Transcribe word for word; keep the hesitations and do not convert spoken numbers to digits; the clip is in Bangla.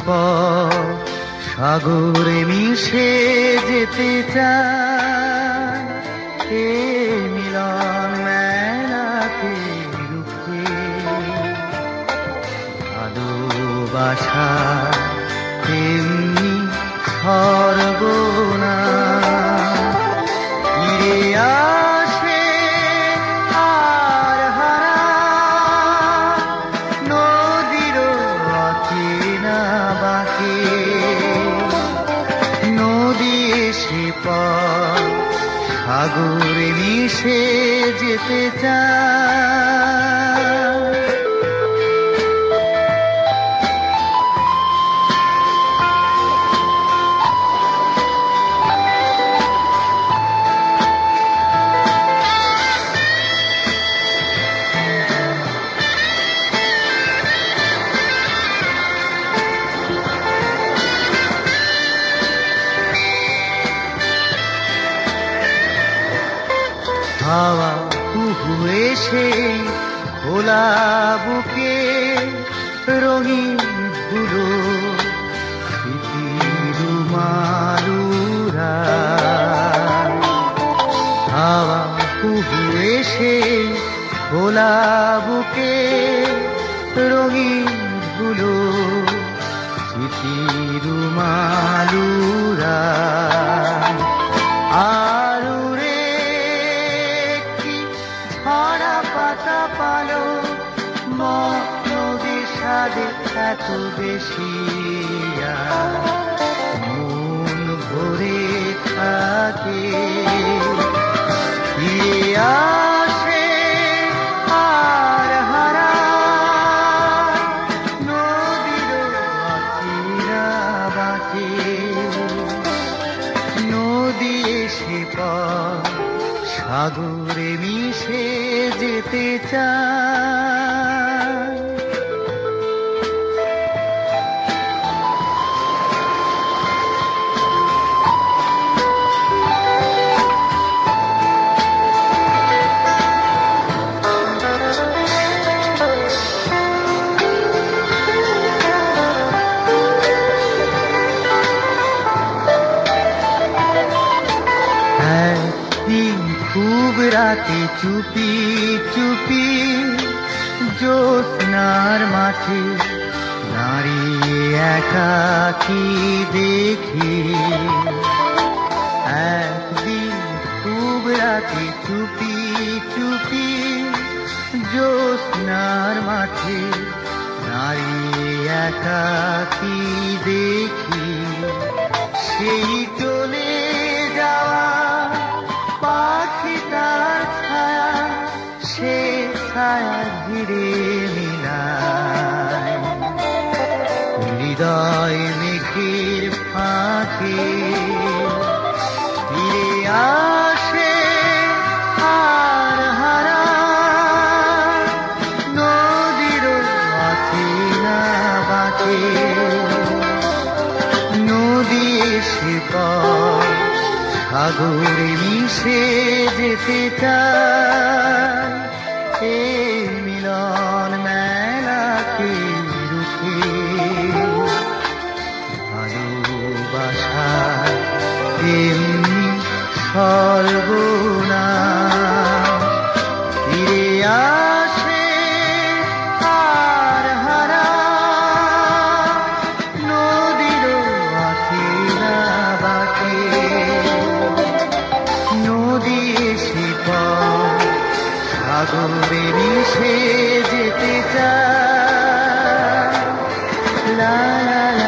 পর সাগরে মিশে যেতে চায়, এ মিলন মেলাতে রুখে ভালোবাসা তেমনি সর্বনা ফিরে আসে আর হারা নদীর অচেনা বাঁকে। নদী এসে পর সাগরে মিশে যেতে চায়। হাওয়া কুহু এসে খোলা বুকে রঙিন ধুলো স্মৃতির মালুরা। হাওয়া কুহু এসে খোলা বুকে রঙিন ধুলো স্মৃতির মালুরা। পাতা পালো নদীর সাদে এত বেশি মন ভরে থাকে। ফিরে আসে আর হারা নদীর অচেনা বাঁকে। নদী এসে পর সাগরে মিশে যেতে চায়। একদিন খুব রাতে চুপি চুপি জ্যোৎস্নার মাঠে দাঁড়িয়ে একাকী দেখি। একদিন খুব রাতে চুপি চুপি জ্যোৎস্নার মাঠে দাঁড়িয়ে একাকী দেখি। সেই চলে যাওয়া পাখিটার ছায়া সে ছায়া ঘিরে মিলায় হৃদয় মেঘের ফাঁকে। ফিরে আসে আর হারা নদীর অচেনা বাঁকে। নদী এসে পর সাগরে মিশে যেতে চায়, এ মিলন মেলাকে রুখে ভালোবাসা তেমনি সর্বনা। ফিরে আসে আর হারা নদীর অচেনা বাঁকে। নদী এসে পর সাগরে মিশে যেতে চায়। লা লা লা।